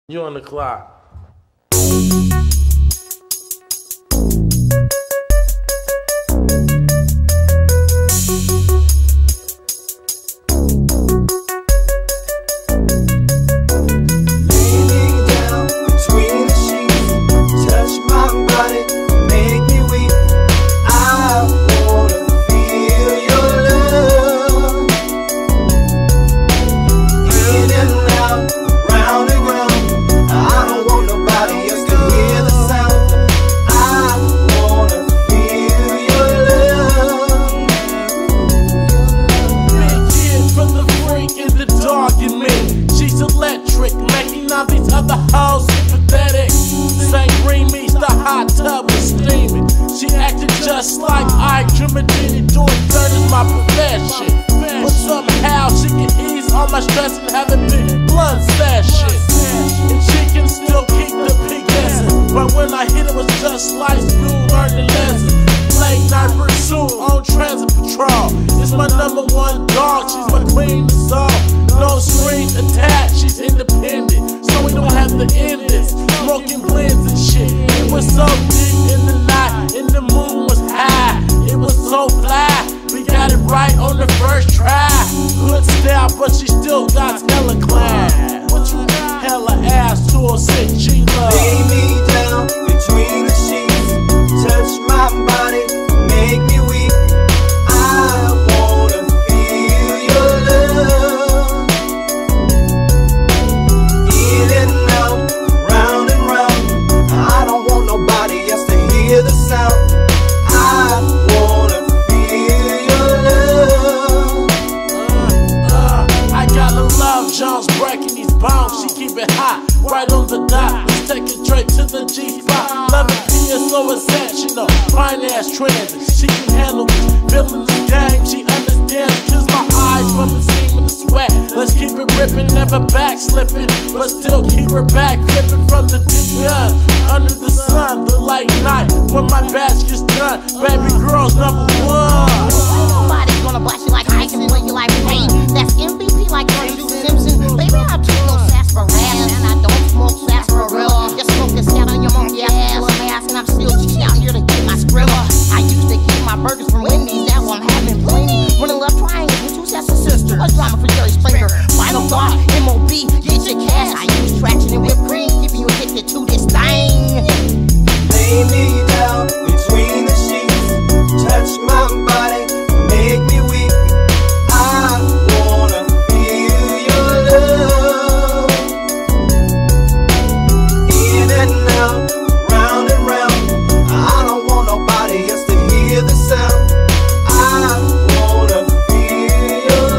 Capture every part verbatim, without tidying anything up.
You on the clock. She's electric, making all these other hoes sympathetic. Saint Remy's the hot tub was steaming. She acted just like I Jimmy doing dirt is my profession. But somehow she can ease all my stress and have a big blunt session. And she can still keep the pig guessing. But when I hit it was just like school learning lessons. Late night pursuit on transit patrol. It's my number one dog, she's my queen of soul. No strings attached, she's independent, so we don't have to end this. Smoking blends and shit. It was so deep in the night, and the moon was high. It was so fly, we got it right on the first try. Good style, but she still got hella class. What you hella ass to a sick G love? Lay me down between the sheets, touch my body, make me weak. I wanna feel your love. In and out, round and round. I don't want nobody else to hear the sound. I wanna feel your love. Uh, uh, I got a love Jones breaking these bones. She keep it hot, right on the dot. Let's take it straight to the G spot. Love it is so exceptional, fine ass transit. She can handle this, feeling the game. She understands, kills my eyes from the steam and the sweat. Let's keep it ripping, never back slipping, but still keep her back flipping from the deep gun. Under the sun, the late night, when my basket's done. Baby girl's number one. Ain't nobody gonna blast you like I can play you like pain. That's M V P like Andrew Simpson. Baby, I take no sarsaparilla, and I don't smoke sarsaparilla. Just smoke this out on your monkey ass, little ass, and I'm still G out here to get my skrilla. I used to get my burgers from Wendy's, that one having plenty. Running love triangle with two sets of sisters. A drama for Jerry Springer. Final thought, M O B, get your cash. I use traction and whipped cream, keeping you addicted to this thing. Lay me down between the sheets, touch my body, make me weak. I wanna feel your love. In and out, round and round. I don't want nobody else to hear the sound. I wanna feel your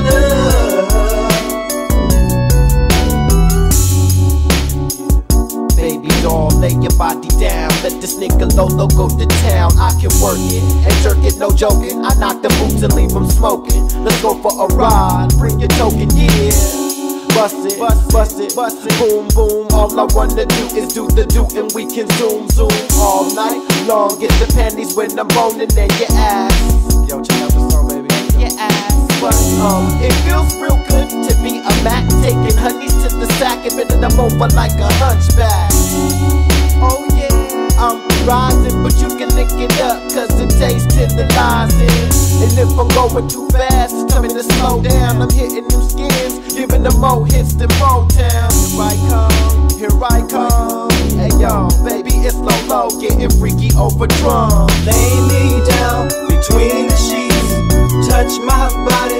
love. Baby doll, lay your body down. Let this nigga Lolo go to town. I can work it and jerk it, no joking. I knock the boots and leave them smoking. Let's go for a ride, bring your token, yeah. Bust it, bust, bust it, bust it, boom, boom. All I wanna do is do the do, and we can zoom, zoom all night long. Get the panties when I'm moaning and your ass. Yo, check out the song, baby. Your ass. But um, it feels real good to be a Mac, taking honeys to the sack and bending them over like a hunchback. Oh yeah, I'm rising, but you can lick it up, cause it tastes tantalizing. And if I'm going too fast, tell me to slow down. I'm hitting them skins, giving them more hits than Motown. Here I come, here I come. Hey yo, baby, it's Lolo, getting freaky over drum. Lay me down between the sheets, touch my body,